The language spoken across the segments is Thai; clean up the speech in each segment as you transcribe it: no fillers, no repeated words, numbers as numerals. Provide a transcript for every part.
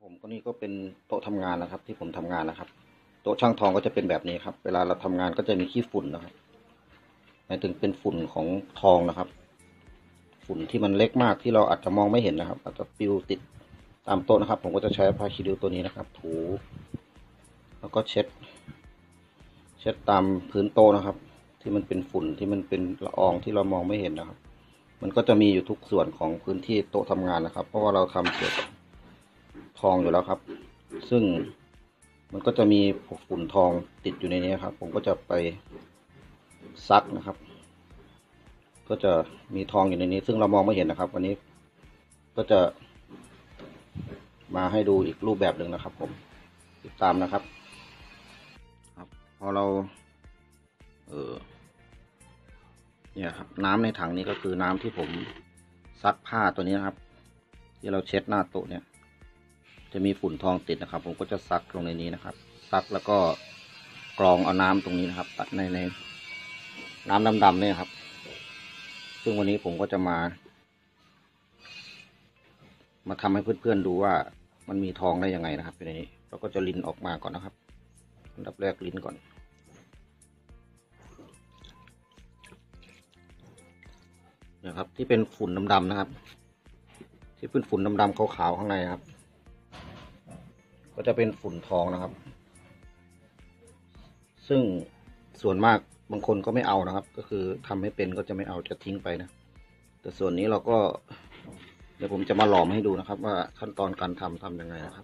ผมก็นี่ก็เป็นโต๊ะทำงานนะครับที่ผมทำงานนะครับโต๊ะช่างทองก็จะเป็นแบบนี้ครับเวลาเราทำงานก็จะมีขี้ฝุ่นนะครับหมายถึงเป็นฝุ่นของทองนะครับฝุ่นที่มันเล็กมากที่เราอาจจะมองไม่เห็นนะครับอาจจะปลิวติดตามโต๊ะนะครับผมก็จะใช้ผ้าคีริ้วตัวนี้นะครับถูแล้วก็เช็ดตามพื้นโต๊ะนะครับที่มันเป็นฝุ่นที่มันเป็นละอองที่เรามองไม่เห็นนะครับมันก็จะมีอยู่ทุกส่วนของพื้นที่โต๊ะทำงานนะครับเพราะว่าเราทำเกี่ยวกับทองอยู่แล้วครับซึ่งมันก็จะมีฝุ่นทองติดอยู่ในนี้ครับผมก็จะไปซักนะครับก็จะมีทองอยู่ในนี้ซึ่งเรามองไม่เห็นนะครับวันนี้ก็จะมาให้ดูอีกรูปแบบหนึ่งนะครับผมติดตามนะครับพอเราเนี่ยครับน้ำในถังนี้ก็คือน้ำที่ผมซักผ้าตัวนี้นะครับที่เราเช็ดหน้าโต๊ะเนี่ยจะมีฝุ่นทองติดนะครับผมก็จะซักลงในนี้นะครับซักแล้วก็กรองเอาน้ำตรงนี้นะครับตัดในน้ำดำๆเนี่ยครับซึ่งวันนี้ผมก็จะมาทำให้เพื่อนๆดูว่ามันมีทองได้ยังไงนะครับในนี้เราก็จะลิ้นออกมาก่อนนะครับอันดับแรกลิ้นก่อนนะครับที่เป็นฝุ่นดำๆนะครับที่เป็นฝุ่นดำๆขาวๆข้างในครับก็จะเป็นฝุ่นทองนะครับซึ่งส่วนมากบางคนก็ไม่เอานะครับก็คือทำให้เป็นก็จะไม่เอาจะทิ้งไปนะแต่ส่วนนี้เราก็เดี๋ยวผมจะมาหลอมให้ดูนะครับว่าขั้นตอนการทำยังไงนะครับ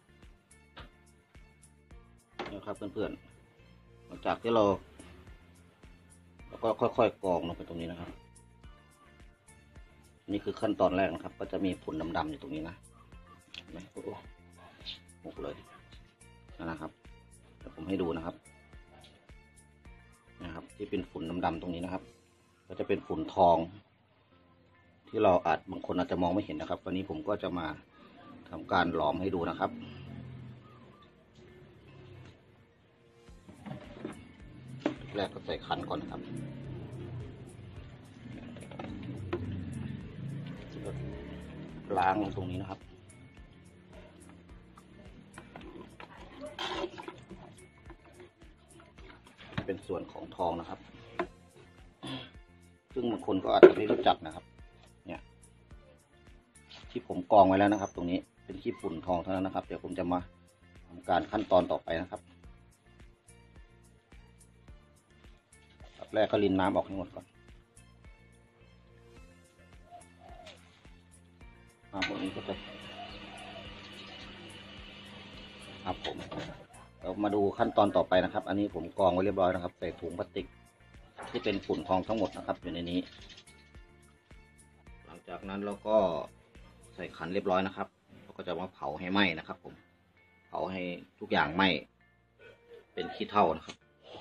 นี่ครับเพื่อนๆหลังจากที่เราก็ค่อยๆกรองลงไปตรงนี้นะครับนี่คือขั้นตอนแรกนะครับก็จะมีฝุ่นดำๆอยู่ตรงนี้นะไม่หมกเลยนะครับเดี๋ยวผมให้ดูนะครับที่เป็นฝุ่นดำๆตรงนี้นะครับก็จะเป็นฝุ่นทองที่เราบางคนอาจจะมองไม่เห็นนะครับวันนี้ผมก็จะมาทำการหลอมให้ดูนะครับแรกก็ใส่ขันก่อนนะครับล้างตรงนี้นะครับเป็นส่วนของทองนะครับซึ่งบางคนก็อาจจะไม่รู้จักนะครับเนี่ยที่ผมกรองไว้แล้วนะครับตรงนี้เป็นขี้ฝุ่นทองเท่านั้นนะครับเดี๋ยวผมจะมาทำการขั้นตอนต่อไปนะครับแรกก็รินน้ำออกให้หมดก่อนน้ำพวกนี้ก็จะครับผมเรามาดูขั้นตอนต่อไปนะครับอันนี้ผมกรองไว้เรียบร้อยนะครับใส่ถุงพลาสติกที่เป็นฝุ่นทองทั้งหมดนะครับอยู่ในนี้หลังจากนั้นเราก็ใส่ขันเรียบร้อยนะครับเราก็จะมาเผาให้ไหม้นะครับผมเผาให้ทุกอย่างไหม้เป็นขี้เถ้านะครับ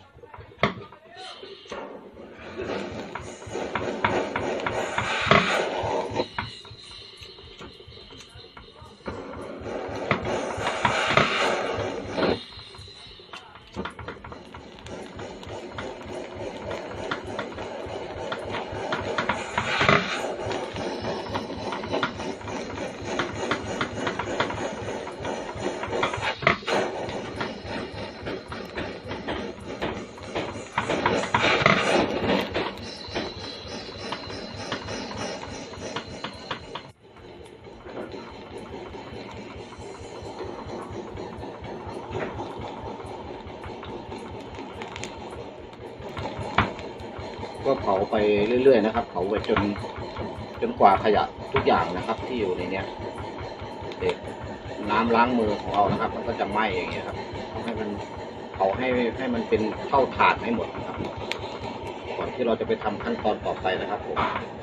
ก็เผาไปเรื่อยๆนะครับเผาไปจนกว่าขยะทุกอย่างนะครับที่อยู่ในนี้เด็กน้ำล้างมือของเรานะครับมันก็จะไหม้อย่างเงี้ยครับต้องให้มันเผาให้มันเป็นเท่าฐานให้หมดนะครับก่อนที่เราจะไปทำขั้นตอนต่อไปนะครับผม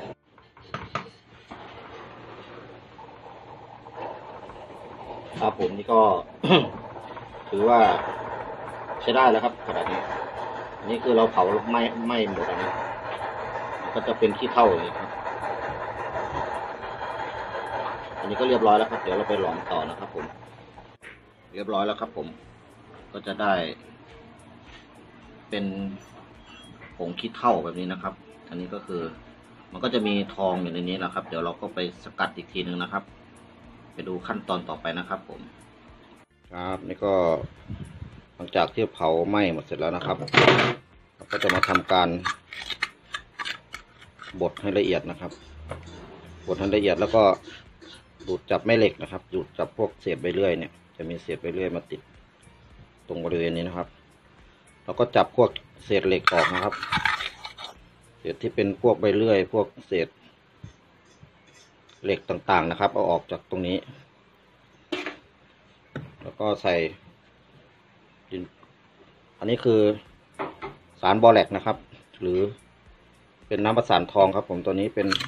ครับผมนี่ก็ ถือว่าใช้ได้แล้วครับขนาดนี้อันนี้คือเราเผาไม่หมดนะก็จะเป็นขี้เถ้าอย่างนี้ครับอันนี้ก็เรียบร้อยแล้วครับเดี๋ยวเราไปหลอมต่อนะครับผมเรียบร้อยแล้วครับผมก็จะได้เป็นผงขี้เถ้าแบบนี้นะครับอันนี้ก็คือมันก็จะมีทองอยู่ในนี้นะครับเดี๋ยวเราก็ไปสกัดอีกทีนึงนะครับไปดูขั้นตอนต่อไปนะครับผมครับนี่ก็หลังจากที่เผาไหม้หมดเสร็จแล้วนะครับเราก็จะมาทำการบดให้ละเอียดนะครับบดให้ละเอียดแล้วก็ดูดจับแม่เหล็กนะครับดูดจับพวกเศษใบเลื่อยเนี่ยจะมีเศษใบเลื่อยมาติดตรงบริเวณนี้นะครับเราก็จับพวกเศษเหล็กออกนะครับเศษที่เป็นพวกใบเลื่อยพวกเศษเหล็กต่างๆนะครับเอาออกจากตรงนี้แล้วก็ใส่ดินอันนี้คือสารบอแรกนะครับหรือเป็นน้ำประสานทองครับผมตัวนี้เป็น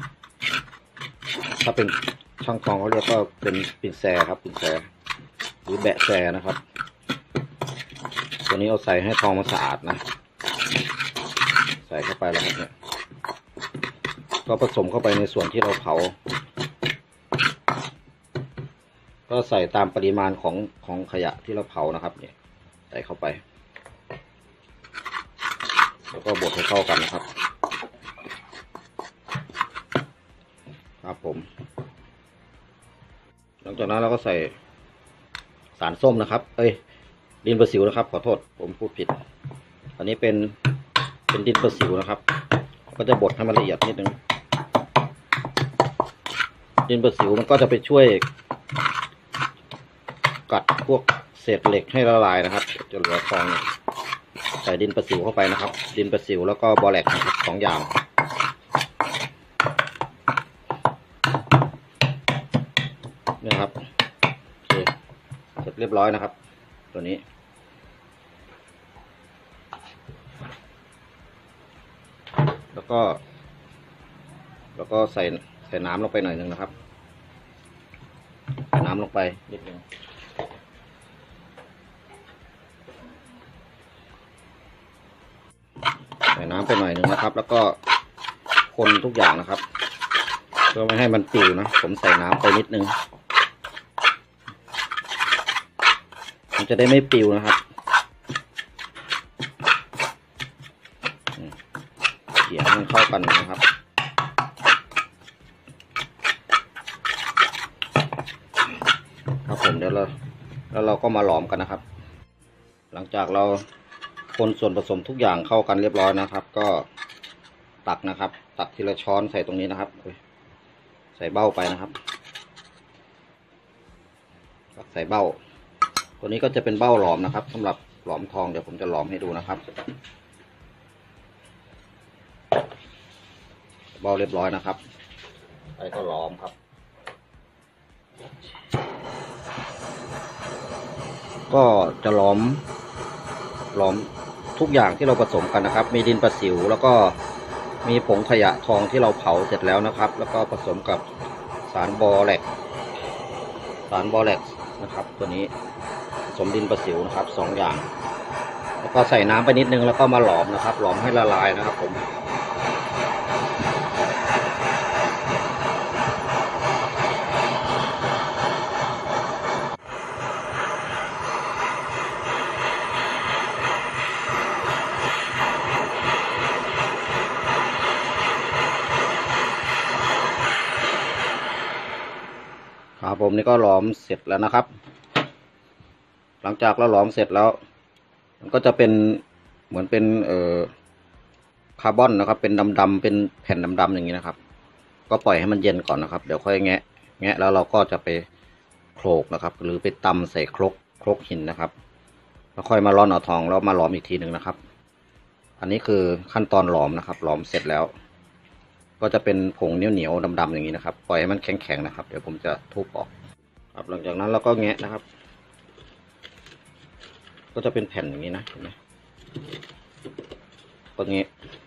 ถ้าเป็นช่างทองเขาเรียกก็เป็นปิ่นแซครับปิ่นแซหรือแบะแซนะครับตัวนี้เอาใส่ให้ทองมันสะอาดนะใส่เข้าไปแล้วครับเนี่ยก็ผสมเข้าไปในส่วนที่เราเผาก็ใส่ตามปริมาณของขยะที่เราเผานะครับเนี่ยใส่เข้าไปแล้วก็บดให้เข้ากันนะครับครับผมหลังจากนั้นเราก็ใส่สารส้มนะครับดินประสิวนะครับขอโทษผมพูดผิดอันนี้เป็นดินประสิวนะครับก็จะบดให้มันละเอียดนิดนึงดินประสิวมันก็จะไปช่วยกัดพวกเศษเหล็กให้ละลายนะครับจะเหลือฟองใส่ดินประสิวเข้าไปนะครับดินประสิวแล้วก็บอแรกนะครับ2 อย่างนี่ครับโอเคเสร็จเรียบร้อยนะครับตัวนี้แล้วก็ใส่น้ำลงไปหน่อยนึงนะครับใส่น้ำลงไปนิดนึงใส่น้ำไปหน่อยนึงนะครับแล้วก็คนทุกอย่างนะครับเพื่อไม่ให้มันปิวนะผมใส่น้ำไปนิดนึงมันจะได้ไม่ปิวนะครับเกี่ยวมันเข้ากันนะครับครับผมเดี๋ยวเราก็มาหลอมกันนะครับ หลังจากเราคนส่วนผสมทุกอย่างเข้ากันเรียบร้อยนะครับก็ตักนะครับตักทีละช้อนใส่ตรงนี้นะครับใส่เบ้าไปนะครับใส่เบ้าตัวนี้ก็จะเป็นเบ้าหลอมนะครับสำหรับหลอมทองเดี๋ยวผมจะหลอมให้ดูนะครับเบ้าเรียบร้อยนะครับไปก็หลอมครับก็จะหลอมทุกอย่างที่เราผสมกันนะครับมีดินประสิวแล้วก็มีผงขยะทองที่เราเผาเสร็จแล้วนะครับแล้วก็ผสมกับสารบอแรกนะครับตัวนี้ผสมดินประสิวนะครับ2 อย่างแล้วก็ใส่น้ำไปนิดนึงแล้วก็มาหลอมนะครับหลอมให้ละลายนะครับผมครับผมนี่ก็หลอมเสร็จแล้วนะครับหลังจากเราหลอมเสร็จแล้วมันก็จะเป็นเหมือนเป็นคาร์บอนนะครับเป็นดำๆเป็นแผ่นดำๆอย่างนี้นะครับก็ปล่อยให้มันเย็นก่อนนะครับเดี๋ยวค่อยแงะแล้วเราก็จะไปโขลกนะครับหรือไปตำใส่ครกหินนะครับแล้วค่อยมาร่อนเอาทองแล้วมาหลอมอีกทีหนึ่งนะครับอันนี้คือขั้นตอนหลอมนะครับหลอมเสร็จแล้วก็จะเป็นผงเหนียวๆดำๆอย่างนี้นะครับปล่อยให้มันแข็งๆนะครับเดี๋ยวผมจะทุบออกครับหลังจากนั้นเราก็แงะนะครับก็จะเป็นแผ่นอย่างนี้นะเห็นไหมก็แงะ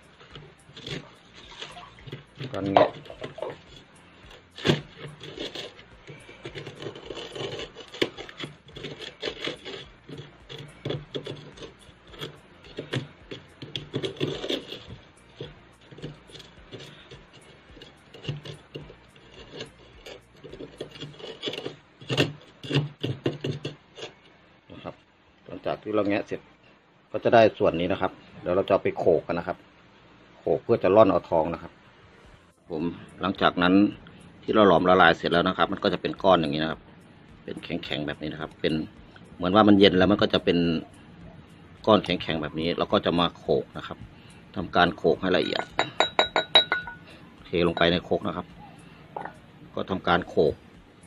นะครับหลังจากที่เราแงะเสร็จก็จะได้ส่วนนี้นะครับเดี๋ยวเราจะเอาไปโขกกันนะครับโขกเพื่อจะร่อนเอาทองนะครับผมหลังจากนั้นที่เราหลอมละลายเสร็จแล้วนะครับมันก็จะเป็นก้อนอย่างนี้นะครับเป็นแข็งๆแบบนี้นะครับเป็นเหมือนว่ามันเย็นแล้วมันก็จะเป็นก้อนแข็งๆแบบนี้เราก็จะมาโขลกนะครับทำการโขลกให้ละเอียดเทลงไปในโครกนะครับก็ทำการโขลก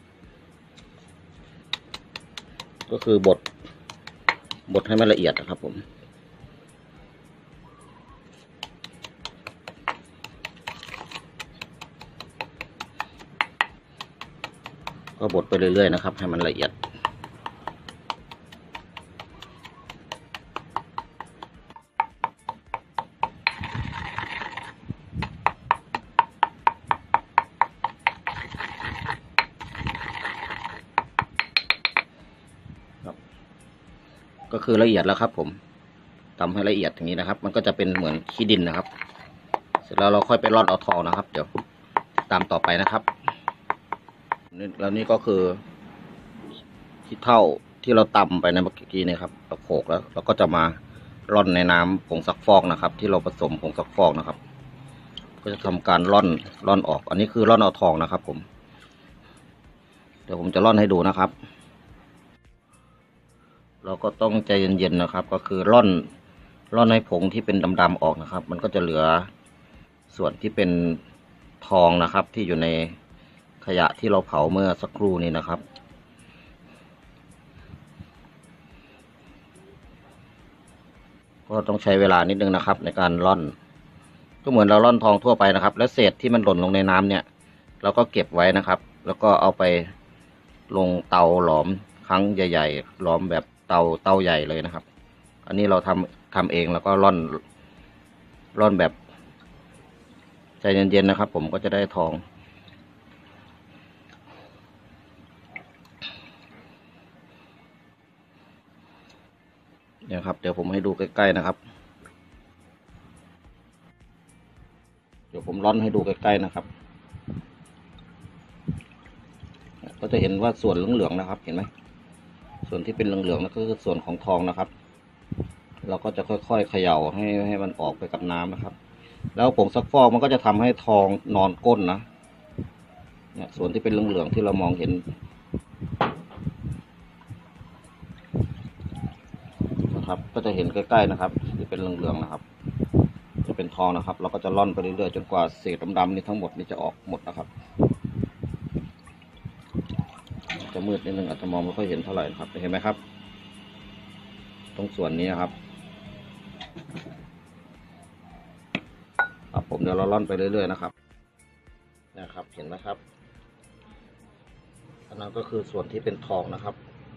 ก็คือบดให้มันละเอียดนะครับผมก็บดไปเรื่อยๆนะครับให้มันละเอียดก็คือละเอียดแล้วครับผมทำให้ละเอียดอย่างนี้นะครับมันก็จะเป็นเหมือนขี้ดินนะครับเสร็จแล้วเราค่อยไปร่อนเอาทองนะครับเดี๋ยวตามต่อไปนะครับแล้วนี่ก็คือขี้เถ้าที่เราตำไปในเมื่อกี้นี่ครับเราโขลกแล้วเราก็จะมาร่อนในน้ำผงซักฟอกนะครับที่เราผสมผงซักฟอกนะครับก็จะทำการร่อนออกอันนี้คือร่อนเอาทองนะครับผมเดี๋ยวผมจะร่อนให้ดูนะครับเราก็ต้องใจเย็นๆนะครับก็คือร่อนให้ผงที่เป็นดำๆออกนะครับมันก็จะเหลือส่วนที่เป็นทองนะครับที่อยู่ในขยะที่เราเผาเมื่อสักครู่นี้นะครับก็ต้องใช้เวลานิดนึงนะครับในการร่อนก็เหมือนเราร่อนทองทั่วไปนะครับแล้วเศษที่มันหล่นลงในน้ำเนี่ยเราก็เก็บไว้นะครับแล้วก็เอาไปลงเตาหลอมครั้งใหญ่ๆหลอมแบบเตาใหญ่เลยนะครับอันนี้เราทำเองแล้วก็ร่อนแบบใจเย็นๆนะครับผมก็จะได้ทองเนี่ยครับเดี๋ยวผมให้ดูใกล้ๆนะครับเดี๋ยวผมร่อนให้ดูใกล้ๆนะครับก็จะเห็นว่าส่วนเหลืองๆนะครับเห็นไหมส่วนที่เป็นเหลืองๆนั่นก็คือส่วนของทองนะครับเราก็จะค่อยๆเขย่าให้มันออกไปกับน้ำนะครับแล้วผงซักฟอกมันก็จะทำให้ทองนอนก้นนะเนี่ยส่วนที่เป็นเหลืองๆที่เรามองเห็นนะครับก็จะเห็นใกล้ๆนะครับที่เป็นเหลืองๆนะครับจะเป็นทองนะครับเราก็จะร่อนไปเรื่อยๆจนกว่าเศษดำๆนี่ทั้งหมดนี่จะออกหมดนะครับจะมืดนิดนึงอาจจะมองไม่ค่อยเห็นเท่าไหร่ครับเห็นไหมครับตรงส่วนนี้นะครับผมเดี๋ยวเราร่อนไปเรื่อยๆนะครับนะครับเห็นไหมครับอันนั้นก็คือส่วนที่เป็นทองนะครับ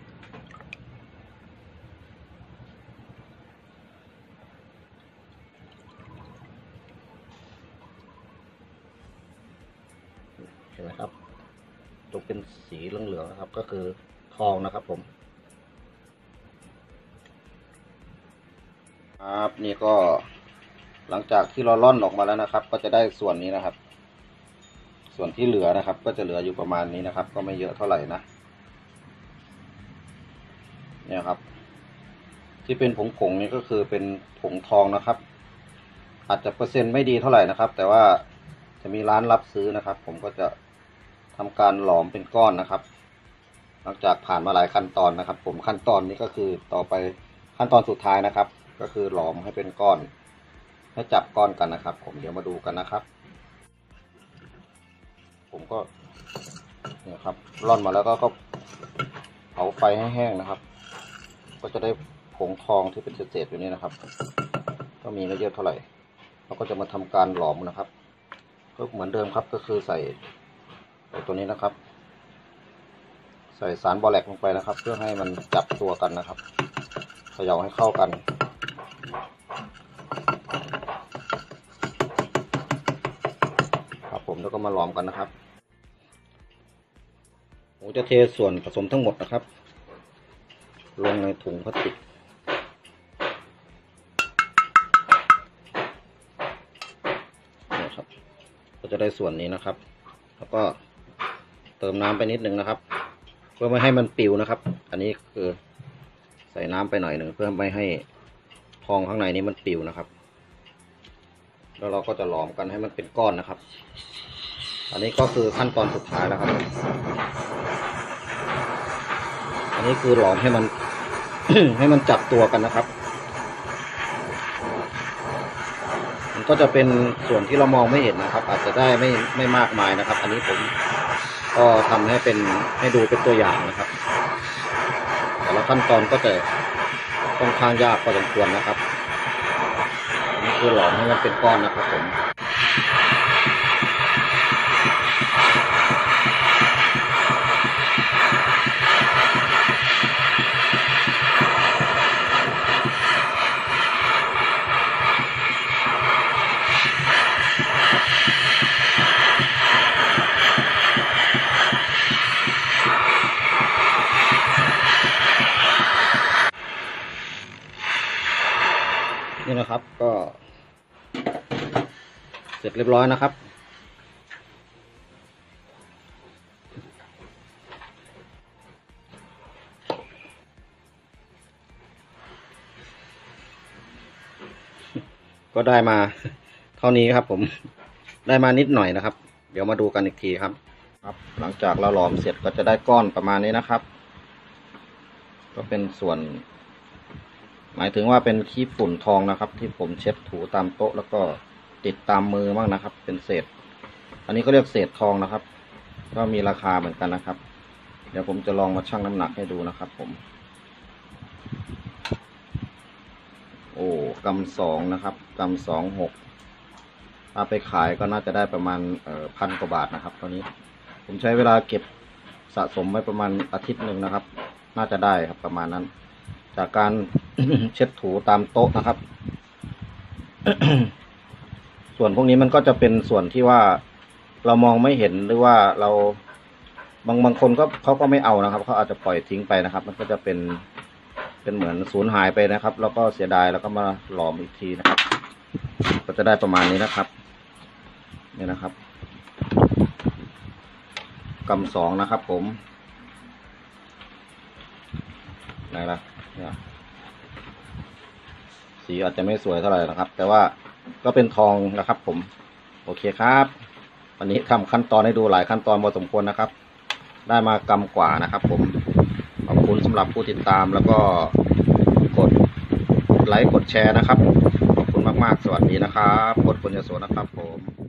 เห็นไหมครับตรงเป็นสีเหลืองๆนะครับก็คือทองนะครับผมครับนี่ก็หลังจากที่เราร่อนออกมาแล้วนะครับก็จะได้ส่วนนี้นะครับส่วนที่เหลือนะครับก็จะเหลืออยู่ประมาณนี้นะครับก็ไม่เยอะเท่าไหร่นะเนี่ยครับที่เป็นผงนี่ก็คือเป็นผงทองนะครับอาจจะเปอร์เซ็นต์ไม่ดีเท่าไหร่นะครับแต่ว่าจะมีร้านรับซื้อนะครับผมก็จะทำการหลอมเป็นก้อนนะครับหลังจากผ่านมาหลายขั้นตอนนะครับผมขั้นตอนนี้ก็คือต่อไปขั้นตอนสุดท้ายนะครับก็คือหลอมให้เป็นก้อนให้จับก้อนกันนะครับผมเดี๋ยวมาดูกันนะครับผมก็เนี่ยครับร่อนมาแล้วก็เผาไฟให้แห้งนะครับก็จะได้ผงทองที่เป็นเศษๆอยู่นี่นะครับก็มีไม่เยอะเท่าไหร่เราก็จะมาทำการหลอมนะครับก็เหมือนเดิมครับก็คือใส่ตัวนี้นะครับใส่สารบอแลกลงไปนะครับเพื่อให้มันจับตัวกันนะครับเขย่าให้เข้ากันครับผมแล้วก็มาหลอมกันนะครับผมจะเทส่วนผสมทั้งหมดนะครับลงในถุงพลาสติกนี่ครับก็จะได้ส่วนนี้นะครับแล้วก็เติมน้ำไปนิดนึงนะครับเพื่อไม่ให้มันปิวนะครับอันนี้คือใส่น้ำไปหน่อยหนึ่งเพื่อไม่ให้ทองข้างในนี้มันปิวนะครับแล้วเราก็จะหลอมกันให้มันเป็นก้อนนะครับอันนี้ก็คือขั้นตอนสุดท้ายแล้วครับอันนี้คือหลอมให้มัน ให้มันจับตัวกันนะครับมันก็จะเป็นส่วนที่เรามองไม่เห็นนะครับอาจจะได้ไม่มากมายนะครับอันนี้ผมก็ทำให้ดูเป็นตัวอย่างนะครับแต่ละขั้นตอนก็จะค่อนข้างยากพอสมควรนะครับนี่คือหลอมให้มันเป็นก้อนนะครับผมนี่นะครับก็เสร็จเรียบร้อยนะครับก็ได้มาเท่านี้ครับผมได้มานิดหน่อยนะครับเดี๋ยวมาดูกันอีกทีครับหลังจากเราหลอมเสร็จก็จะได้ก้อนประมาณนี้นะครับก็เป็นส่วนหมายถึงว่าเป็นขี้ฝุ่นทองนะครับ ที่ผมเช็ดถูตามโต๊ะแล้วก็ติดตามมือบ้างนะครับเป็นเศษอันนี้ก็เรียกเศษทองนะครับก็มีราคาเหมือนกันนะครับเดี๋ยวผมจะลองมาชั่งน้ำหนักให้ดูนะครับผมโอ้กำสองนะครับกำ2.6ถ้าไปขายก็น่าจะได้ประมาณ1,000 กว่าบาทนะครับตอนนี้ผมใช้เวลาเก็บสะสมไว้ประมาณอาทิตย์หนึ่งนะครับน่าจะได้ครับประมาณนั้นจากการ เช็ดถูตามโต๊ะนะครับ ส่วนพวกนี้มันก็จะเป็นส่วนที่ว่าเรามองไม่เห็นหรือว่าเราบางคนก็เขาก็ไม่เอานะครับเขาอาจจะปล่อยทิ้งไปนะครับมันก็จะเป็นเหมือนสูญหายไปนะครับแล้วก็เสียดายแล้วก็มาหลอมอีกทีนะครับก็จะได้ประมาณนี้นะครับนี่นะครับกำ2นะครับผมไหนล่ะเนี่ยสีอาจจะไม่สวยเท่าไหร่นะครับแต่ว่าก็เป็นทองนะครับผมโอเคครับวันนี้ทำขั้นตอนให้ดูหลายขั้นตอนพอสมควรนะครับได้มากำกว่านะครับผมขอบคุณสำหรับผู้ติดตามแล้วก็กดไลค์กดแชร์นะครับขอบคุณมากๆสวัสดีนะครับกดคนยโสนะครับผม